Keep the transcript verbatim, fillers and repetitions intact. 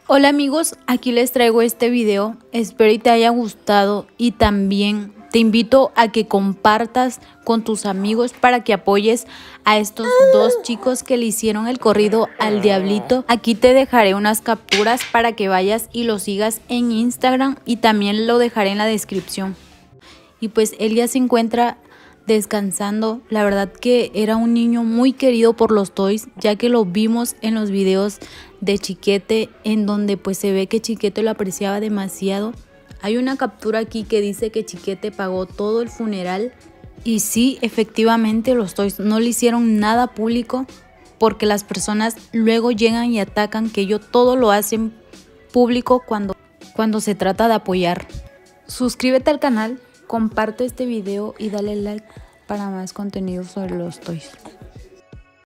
Hola amigos, aquí les traigo este video, espero y te haya gustado y también te invito a que compartas con tus amigos para que apoyes a estos dos chicos que le hicieron el corrido al diablito. Aquí te dejaré unas capturas para que vayas y lo sigas en Instagram y también lo dejaré en la descripción. Y pues él ya se encuentra descansando. La verdad que era un niño muy querido por los Toys, ya que lo vimos en los videos de Chiquete, en donde pues se ve que Chiquete lo apreciaba demasiado. Hay una captura aquí que dice que Chiquete pagó todo el funeral y sí, efectivamente los Toys no le hicieron nada público porque las personas luego llegan y atacan que ellos todo lo hacen público cuando, cuando se trata de apoyar. Suscríbete al canal, comparte este video y dale like para más contenido sobre los Toys.